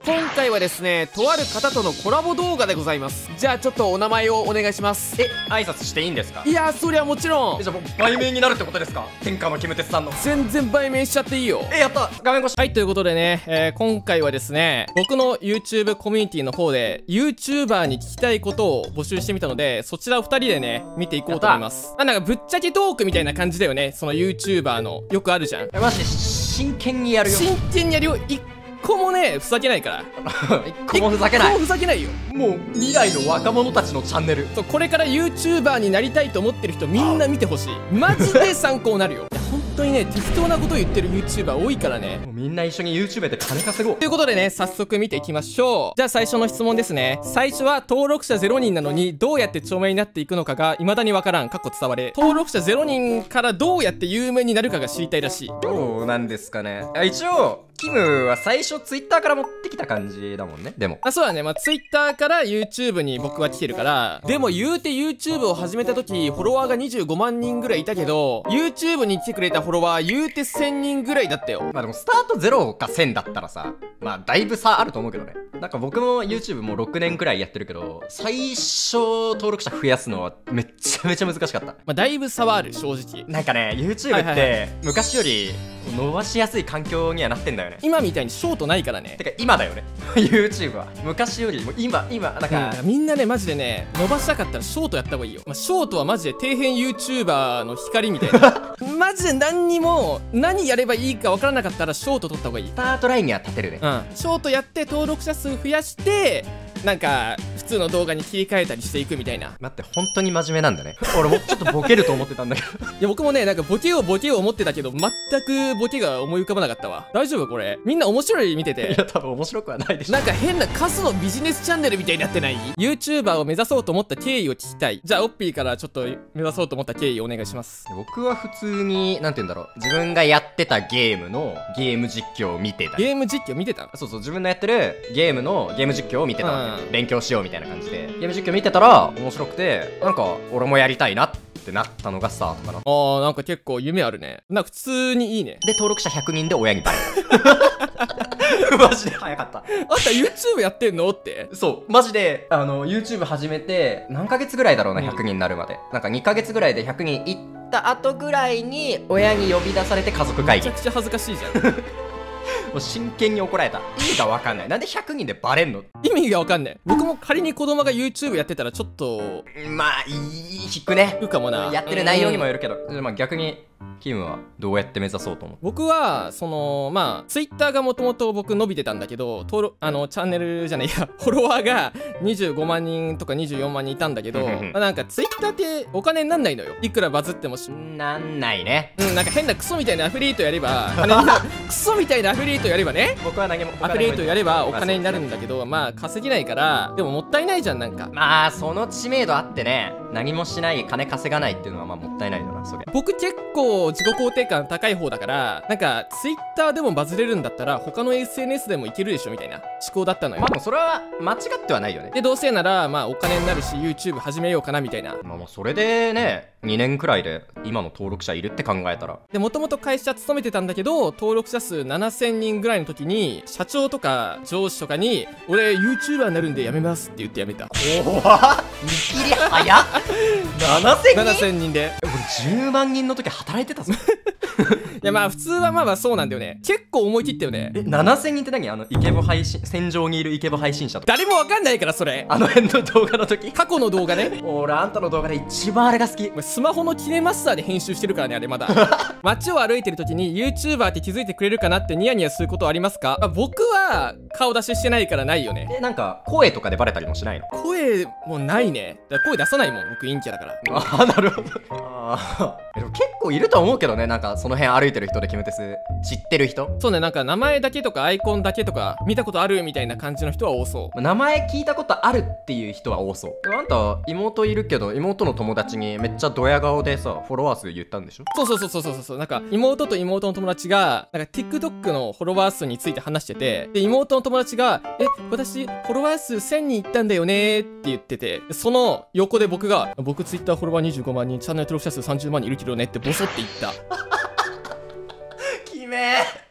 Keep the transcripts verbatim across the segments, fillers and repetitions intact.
今回はですね、とある方とのコラボ動画でございます。じゃあちょっとお名前をお願いします。 え、挨拶していいんですか？ いやー、そりゃもちろん。 え、じゃあもう売名になるってことですか？天下のキムテツさんの。 全然売名しちゃっていいよ。 え、やった。画面越し。 はい、ということでね、えー、今回はですね、僕の YouTube コミュニティの方で YouTuber に聞きたいことを募集してみたので、そちらをふたりでね、見ていこうと思います。あ、なんかぶっちゃけトークみたいな感じだよね。その YouTuber のよくあるじゃん。 え、マジで真剣にやるよ。 真剣にやるよ。一個もね、ふざけないから。 一個もふざけない。 一個もふざけないよ。 もう未来の若者たちのチャンネル。 そう、これから YouTuber になりたいと思ってる人みんな見てほしい。マジで参考になるよ。いや本当にね、適当なこと言ってる YouTuber 多いからね。 もうみんな一緒に YouTube で金稼ごう。 ということでね、早速見ていきましょう。じゃあ最初の質問ですね。最初は登録者ゼロにんなのにどうやって著名になっていくのかが未だにわからん。かっこ伝われ。登録者ゼロにんからどうやって有名になるかが知りたいらしい。 どうなんですかね。あ、一応キムは最初 Twitter から持ってきた感じだもんね。でもあ、そうだね。まあ Twitter から YouTube に僕は来てるから。でも言うて YouTube を始めた時フォロワーがにじゅうごまんにんぐらいいたけど、 YouTube に来てくれたフォロワー言うてせんにんぐらいだったよ。 まあでもスタートゼロかせんだったらさ、まあだいぶ差あると思うけどね。なんか僕も YouTube もうろくねんくらいやってるけど、最初登録者増やすのはめっちゃめちゃ難しかった。 まあだいぶ差はある、正直。 なんかね、 YouTube って昔より伸ばしやすい環境にはなってんだよね。 今みたいにショートないからね。 てか今だよねYouTube は昔よりも今今なんか、 うん、みんなねマジでね伸ばしたかったらショートやった方がいいよ。まあ、ショートはマジで底辺 YouTuber の光みたいなマジで何にも何やればいいか分からなかったらショート取った方がいい。 スタートラインには立てるね。 うん、ショートやって登録者数増やしてなんか普通の動画に切り替えたりしていくみたいな。 待って、本当に真面目なんだね俺もちょっとボケると思ってたんだけどいや僕もねなんかボケようボケよう思ってたけど全くボケが思い浮かばなかったわ。大丈夫これ？みんな面白い見てて。 いや多分面白くはないでしょ。 なんか変なカスのビジネスチャンネルみたいになってない？ YouTuber を目指そうと思った経緯を聞きたい。じゃあオッピーからちょっと目指そうと思った経緯お願いします。 僕は普通になんて言うんだろう、自分がやってたゲームのゲーム実況を見てた。 ゲーム実況見てた？ そうそう、自分のやってるゲームのゲーム実況を見てたわけ、 うん、 勉強しようみたいな感じでゲーム実況見てたら面白くて、なんか俺もやりたいなってなったのがスタートかな。 あー、なんか結構夢あるね。なんか普通にいいね。 で登録者ひゃくにんで親にバレたマジで早かった。 あんた YouTube やってんのって。 そうマジであの YouTube 始めて何ヶ月ぐらいだろうな、ひゃくにんになるまで、なんかにかげつぐらいでひゃくにんいった後ぐらいに親に呼び出されて家族会議。 めちゃくちゃ恥ずかしいじゃんもう真剣に怒られた。意味が分かんない。なんでひゃくにんでバレんの？ 意味がわかんない。僕も仮に子供が YouTube やってたらちょっとまあいい引くね。 引くかもな。 やってる内容にもよるけど、まあ逆にキムはどうやって目指そうと思う？ 僕はそのまあ Twitter がもともと僕伸びてたんだけど、登録あのチャンネルじゃないやフォロワーがにじゅうごまんにんとかにじゅうよんまんにんいたんだけどまあなんか Twitter ってお金になんないのよ。いくらバズってもしなんないね。 うん、なんか変なクソみたいなアフィリエイトやれば金になるクソみたいなアフィリエイトやればね、 僕は何もアフィリエイトやればお金になるんだけど、まあ稼げないから。でももったいないじゃん。なんかまあその知名度あってね、何もしない金稼がないっていうのはまあもったいないよな。それ僕結構自己肯定感高い方だから、なんか Twitter でもバズれるんだったら他の エスエヌエス でもいけるでしょみたいな思考だったのよ。 まあでもそれは間違ってはないよね。 でどうせならまあお金になるし YouTube 始めようかなみたいな。 まあもうそれでねにねんくらいで今の登録者いるって考えたら。 でもともと会社勤めてたんだけど、登録者数ななせんにんぐらいの時に社長とか上司とかに「俺 YouTuber になるんで辞めます」って言って辞めた。 おわ見切り早っななせんにんななせんにんで。 俺じゅうまんにんの時働いてたぞいやまあ普通はまあまあそうなんだよね。結構思い切ったよね。 えななせんにんって何？あのイケボ配信戦場にいるイケボ配信者とか誰もわかんないからそれ。 あの辺の動画の時過去の動画ね。 俺あんたの動画で一番あれが好き。 スマホのキネマスターで編集してるからねあれまだ街を歩いてる時に YouTuber って気づいてくれるかなってニヤニヤすることありますか？まあ、僕は顔出ししてないからないよね。 えなんか声とかでバレたりもしないの？ 声もないね。だから声出さないもん僕陰キャだから。 ああなるほどあでも結構いると思うけどね、なんかその辺歩いてる人でキムテス知ってる人。 そうね、なんか名前だけとかアイコンだけとか見たことあるみたいな感じの人は多そう。 名前聞いたことあるっていう人は多そう。でもあんた妹いるけど妹の友達にめっちゃドヤ顔でさフォロワー数言ったんでしょ？ そうそうそうそうそうそう。なんか妹と妹の友達がなんか TikTok のフォロワー数について話してて、で妹の友達が「え私フォロワー数せんにんいったんだよね」って言ってて、その横で僕が「僕 Twitter フォロワーにじゅうごまんにん、チャンネル登録者数さんじゅうまん人いるけどね」ってボソって言った。 きめ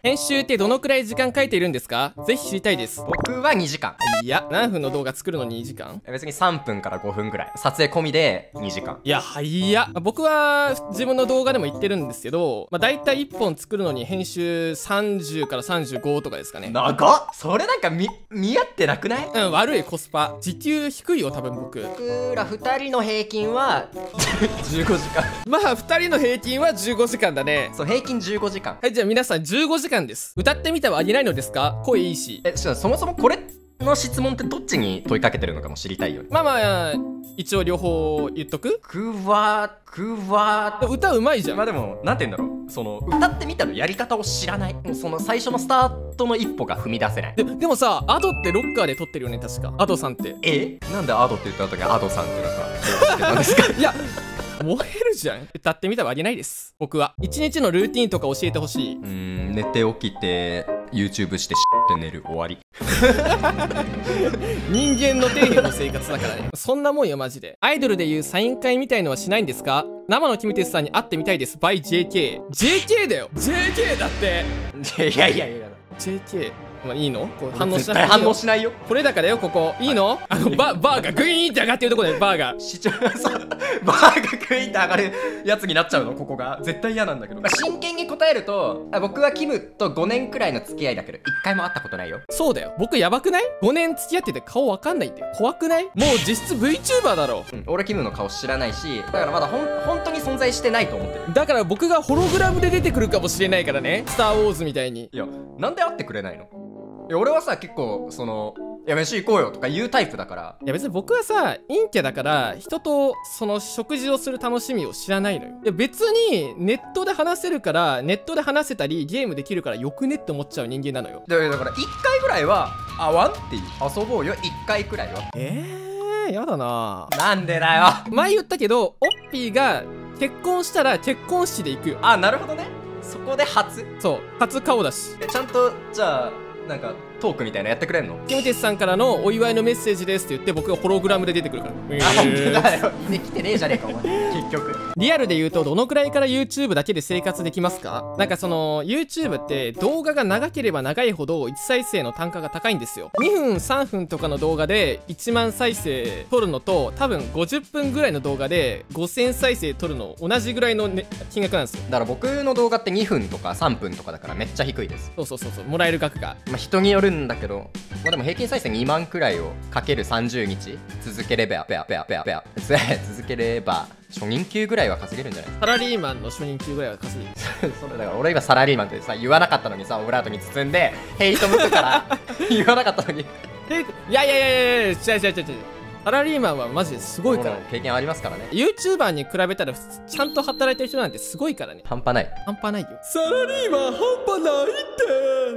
編集ってどのくらい時間かけているんですか？ぜひ知りたいです。 僕はにじかん。 いや、何分の動画作るのににじかん？ 別にさんぷんからごふんぐらい。撮影込みでにじかん。 いや、はいや。僕は自分の動画でも言ってるんですけど、まあ、大体いっぽん作るのに編集さんじゅうからさんじゅうごとかですかね。 長っ。それなんかみ、見合ってなくない？ うん、悪いコスパ。時給低いよ、多分僕。 僕らふたりの平均はじゅうごじかん。 まあ、ふたりの平均はじゅうごじかんだね。 そう、平均じゅうごじかん。 はい、じゃあ皆さんじゅうごじかんです。歌ってみたはあげないのですか？声いいし。 え、そもそもこれの質問ってどっちに問いかけてるのかも知りたいよね。 まあまあ、一応両方言っとく？ くわくわ歌うまいじゃん。 まあでも、なんて言うんだろう。その、歌ってみたのやり方を知らない。もうその最初のスタートの一歩が踏み出せない。 ででもさ、アドってロッカーで撮ってるよね、確か。アドさんって。 えなんでアドって言った時にアドさんってなんか、どうしてたんですか？ いや、燃えるじゃん。歌ってみたはあげないです。僕は。一日のルーティンとか教えてほしい。 うーん、寝て起きて、YouTube して、って寝る。終わり。 人間の底辺の生活だからね。そんなもんよ、マジで。アイドルでいうサイン会みたいのはしないんですか？生のキムテスさんに会ってみたいです。by ジェーケー。ジェーケー だよ !ジェーケー だって。 いやいやいや。 ジェーケー。まあいいの？こう反応し絶対なくていいよ。 反応しないよ。 これだからよ、ここ。いいの？あの、バ、バーがグイーンって上がってるとこで、バーが。 視聴さ、バーがクイーンって上がるやつになっちゃうのここが。絶対嫌なんだけど。まあ、真剣に答えると、あ僕はキムとごねんくらいの付き合いだけど、いっかいも会ったことないよ。 そうだよ。僕やばくない？ ご 年付き合ってて顔わかんないんだよ。怖くない？もう実質 VTuber だろ。 うん、俺キムの顔知らないし、だからまだほん、本当に存在してないと思ってる。 だから僕がホログラムで出てくるかもしれないからね。スターウォーズみたいに。 いや、なんで会ってくれないの？いや俺はさ結構そのいや飯行こうよとか言うタイプだから。 いや別に僕はさ陰キャだから人とその食事をする楽しみを知らないのよ。いや別にネットで話せるからネットで話せたりゲームできるからよくねって思っちゃう人間なのよ。 だからいっかいぐらいは会わんっていう遊ぼうよ。いっかいくらいは。 えーやだな。 なんでだよ。 前言ったけどオッピーが結婚したら結婚式で行くよ。 あ、なるほどね。そこで初。 そう初顔だし。 えちゃんとじゃあなんかトークみたいなやってくれんの？ キムテスさんからのお祝いのメッセージですって言って僕がホログラムで出てくるから。 なんでだよ。できてねえじゃねえかお前。結局リアルで言うとどのくらいから YouTube だけで生活できますか？なんかその YouTube って動画が長ければ長いほどいち再生の単価が高いんですよ。にふんさんぷんとかの動画でいちまん再生取るのと多分ごじゅっぷんぐらいの動画でごせん再生取るの同じぐらいの、ね、金額なんですよ。 だから僕の動画ってにふんとかさんぷんとかだからめっちゃ低いです。 そうそうそうそうもらえる額がまあ人によるんだけど、まあでも平均再生にまんくらいをかけるさんじゅうにち続ければペアペアペアペア続ければ初任給ぐらいは稼げるんじゃない？ サラリーマンの初任給ぐらいは稼げる。 それだから俺今サラリーマンってさ言わなかったのにさオブラートに包んでヘイト向くから言わなかったのにえいやいやいやいやいや違う違う違う違うサラリーマンはマジですごいから、 経験ありますからね。 YouTuber に比べたらちゃんと働いてる人なんてすごいからね。 半端ない。 半端ないよ。サラリーマン半端ないって。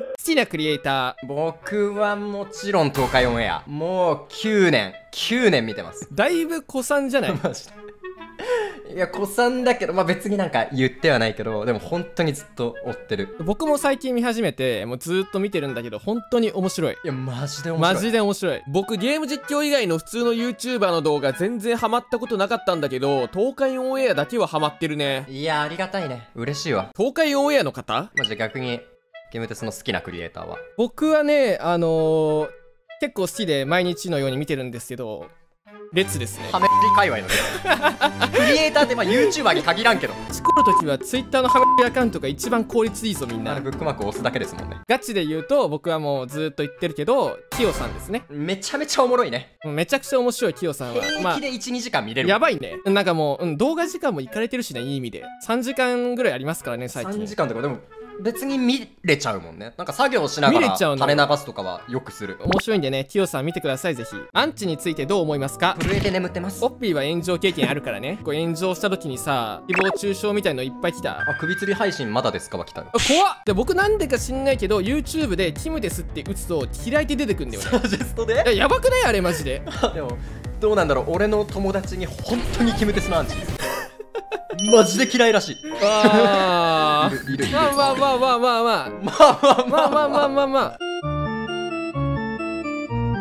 好きなクリエイター。 僕はもちろん東海オンエアもうきゅうねんきゅうねん見てます。 だいぶ古参じゃない？ マジでいや古参だけどまあ別になんか言ってはないけどでも本当にずっと追ってる。 僕も最近見始めてもうずっと見てるんだけど本当に面白い。 いやマジで面白い。 マジで面白い。僕ゲーム実況以外の普通の YouTuber の動画全然ハマったことなかったんだけど東海オンエアだけはハマってるね。 いやありがたいね。嬉しいわ。 東海オンエアの方マジで逆にゲームテスの好きなクリエイターは？ 僕はねあのー、結構好きで毎日のように見てるんですけど列ですね。 ハメリ界隈のクリエイターってまあ YouTuber に限らんけどチコるときは Twitter のハメリアカウントが一番効率いいぞみんな。 あれブックマークを押すだけですもんね。 ガチで言うと僕はもうずっと言ってるけどキヨさんですね。 めちゃめちゃおもろいね。 めちゃくちゃ面白いキヨさんは平気でいち、にじかん見れる。 やばいね。なんかもう、うん、動画時間もいかれてるしねいい意味でさんじかんぐらいありますからね最近。 さんじかんとかでも別に見れちゃうもんね。なんか作業しながら垂れ流すとかはよくする。 面白いんでねキヨさん見てくださいぜひ。アンチについてどう思いますか？ 震えて眠ってます。 オッピーは炎上経験あるからねこう炎上した時にさ誹謗中傷みたいのいっぱい来た。 あ首吊り配信まだですかは来たよ。 あ怖っ。で僕なんでか知んないけど YouTube でキムですって打つと嫌いって出てくんだよね。 サジェストで？ いややばくないあれマジで。 でもどうなんだろう。俺の友達に本当にキムテスのアンチマジで嫌いらしい。 あーいるいるいる。 まあまあまあまあまあまあまあまあまあまあまあまあまあ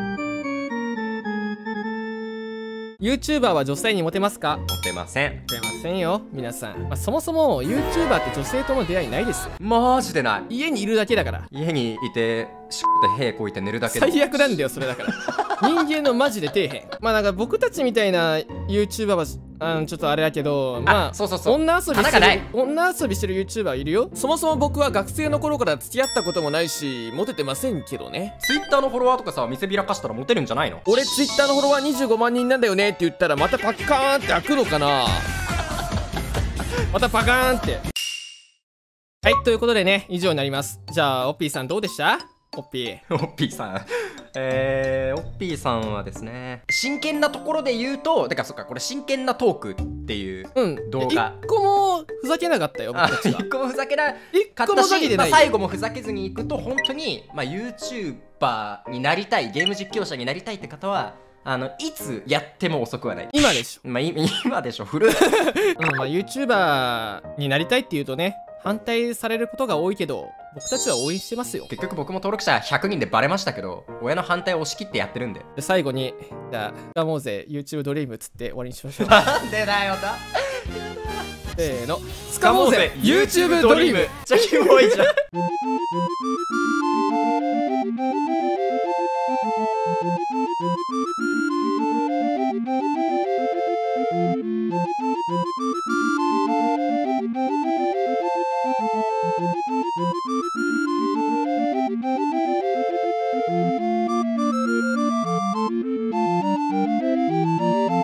YouTuber は女性にモテますか？ モテません。 モテませんよ皆さん、まあ、そもそも YouTuber って女性との出会いないですよ。 マジでない。 家にいるだけだから。 家にいてしって屁こいて寝るだけで最悪なんだよそれだから人間のマジで底辺。まあなんか僕たちみたいな YouTuber はあのちょっとあれだけど、まあそうそうそう、 女遊びしてる花がない女遊びしてる YouTuber いるよ。そもそも僕は学生の頃から付き合ったこともないしモテてませんけどね。 Twitter のフォロワーとかさ見せびらかしたらモテるんじゃないの？ 俺 Twitter のフォロワーにじゅうごまん人なんだよねって言ったらまたパッカーンって開くのかなまたパカーンって。はい、ということでね以上になります。じゃあオッピーさんどうでした？オッピーオッピーさんえー、オッピーさんはですね、真剣なところで言うと、てかそっか、これ真剣なトークっていううん動画、 一個もふざけなかったよ僕たちは。 一個もふざけなか一った個もふざけし、まあ、 てない。 最後もふざけずにいくと本当に、まあ、YouTuber になりたい、ゲーム実況者になりたいって方はあのいつやっても遅くはない。 今でしょ。 まあ、い今でしょ、古いうんまあ YouTuber になりたいっていうとね反対されることが多いけど僕たちは応援してますよ。 結局僕も登録者ひゃくにんでバレましたけど、親の反対を押し切ってやってるんで。 で最後にじゃあ「ガモうぜ YouTube ドリーム」っつって終わりにしましょう。 なんでだよだせーの「つかもうぜ YouTube ドリーム」。 めっちゃキモいじゃん 「